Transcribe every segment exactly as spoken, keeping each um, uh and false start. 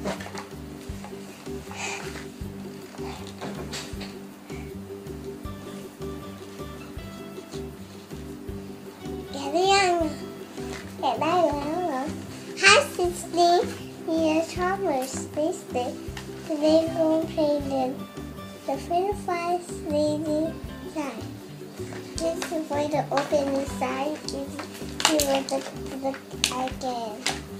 แกะได้ยังแกะได้แล้วเหรอ Hi Sixty here Thomas Sixty today we will play the the French fries lady side. This is for the open inside. This is the the again.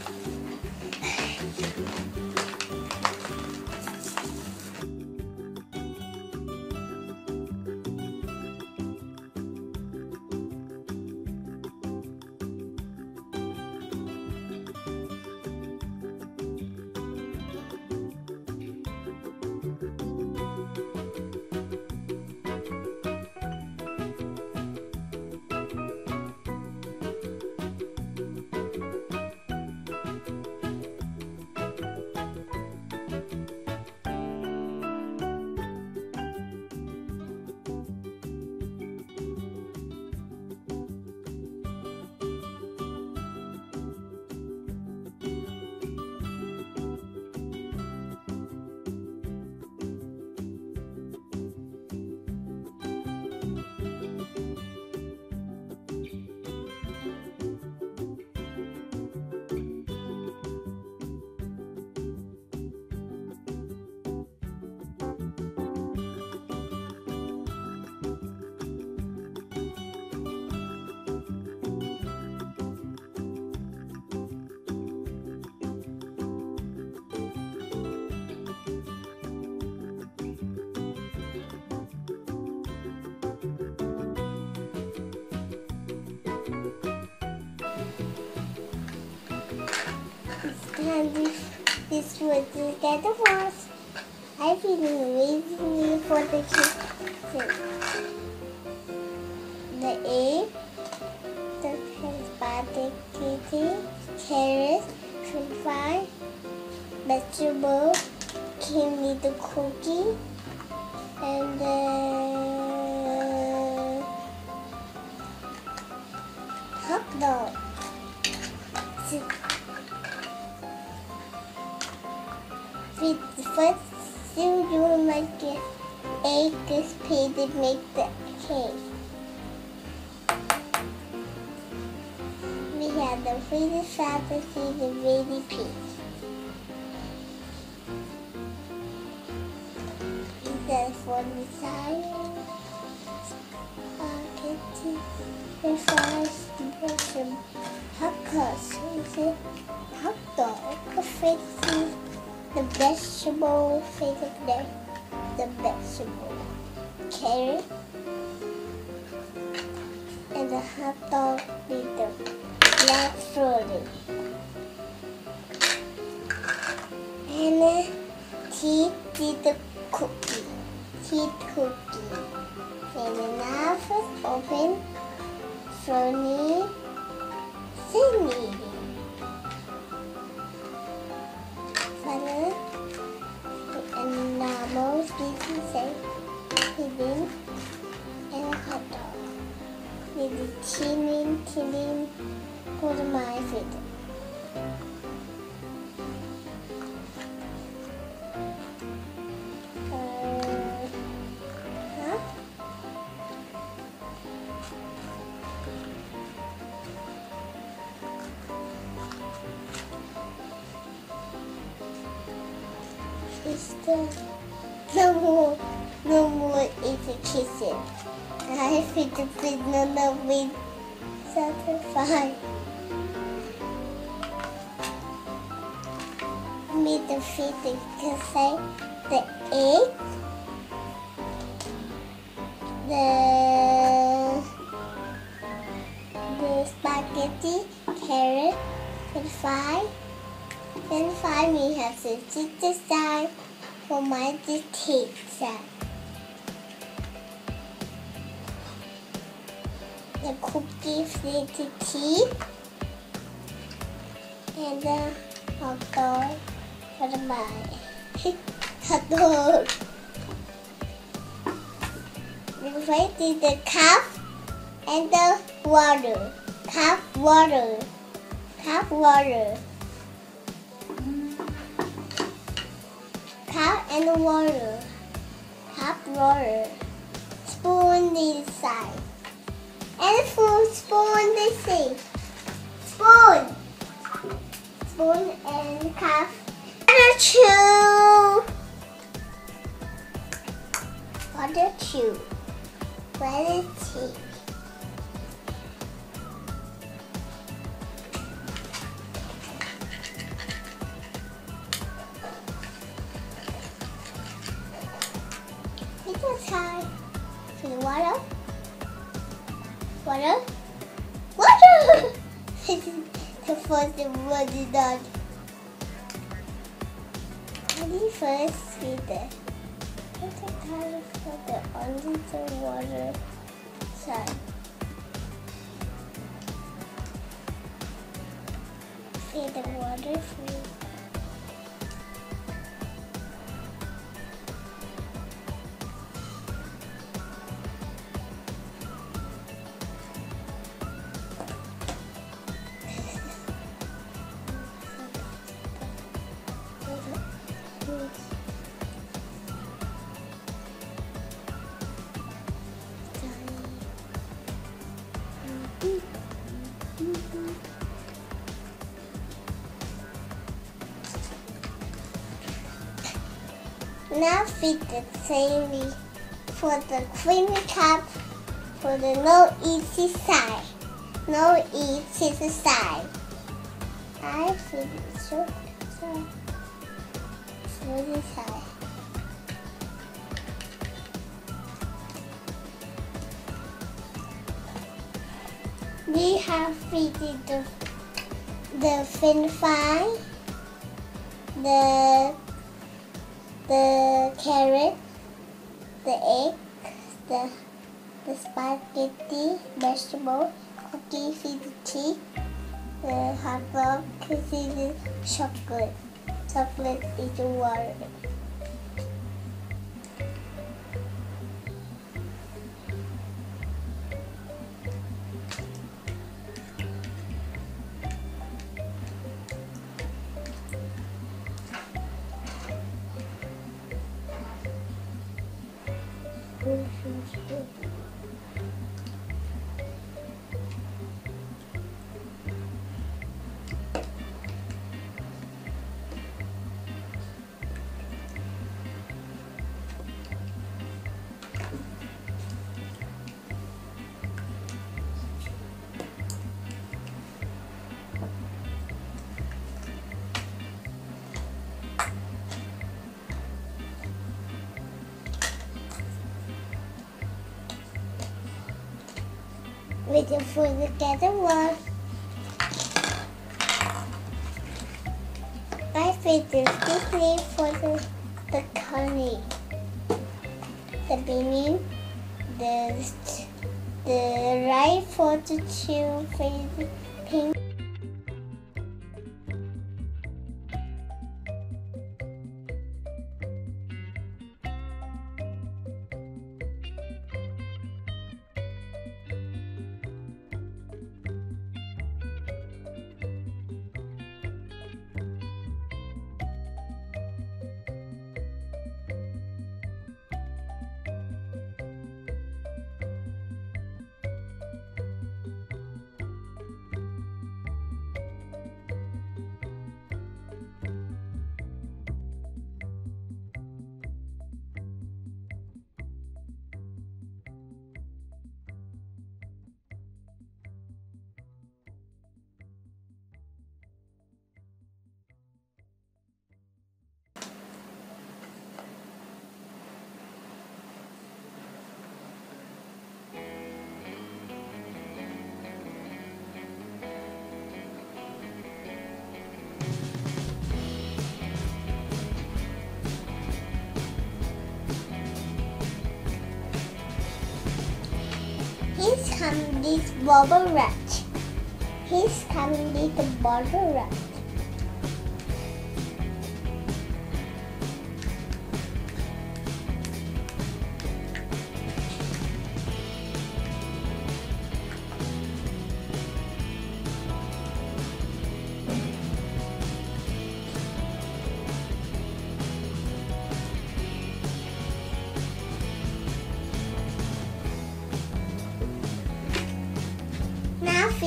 And this, this was together for us. I've been waiting for the kitchen. The egg, the spaghetti, carrots, french fries, vegetable, came with the cookie, and the hot dog. First, you do like the egg is paid to make the cake. We have the Swedish fantasy, the baby peach. Then for the side, spaghetti, the fries, the hot sauce, the hot dog, the fixie. The vegetable favorite there, the vegetable carrot, and the hot dog with the black fruity, and the tea with the cookie, tea cookie, and the knife is open, funny, thingy. And now most people say hidden and a hot dog with the chilling, chilling for my feet. Uh, huh? It's the no more, no more is a kitchen. I fit the banana with satisfied. Made the fit the cafe, the egg, the the spaghetti, carrot, and fry. Then finally we have the chicken side for my cake side. The cookie flavored tea and the hot dog for the bite. Hot dog. The right is the cup and the water. Cup water. Cup water. and water. Hot water. Spoon this side. And full spoon this side. Spoon. Spoon and cup. Water chew. Water chew. Water tea. Little time for the water. Water. Water! This is the first water done. Let me first see the little time for the under the water side. See the water free. Now feed the same for the creamy cup for the no easy side. No easy side. I feed it short side. For the side. We have feeded the the French fry, the the carrot, the egg, the the spaghetti, vegetable, cookie, feed the tea, the hot dog, cookie, the chocolate. Chocolate is water. Waiting for the gather one. I feed this quickly for the the curry, the beanie, the the rice for the two feed pink. He's coming this bubble wrap. He's coming with the bubble wrap.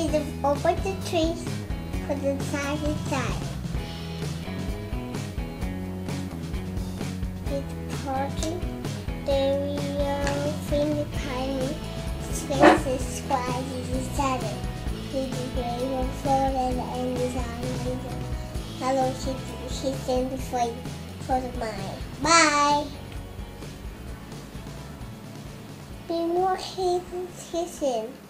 He's over the trees, put it side to side. He's talking, stereo, finger tiny, spaces, squares, each other. He's brave and floating and he's on the Hello Kitty, he's sending for you, for the mind. Bye! Be more kisses, kissing.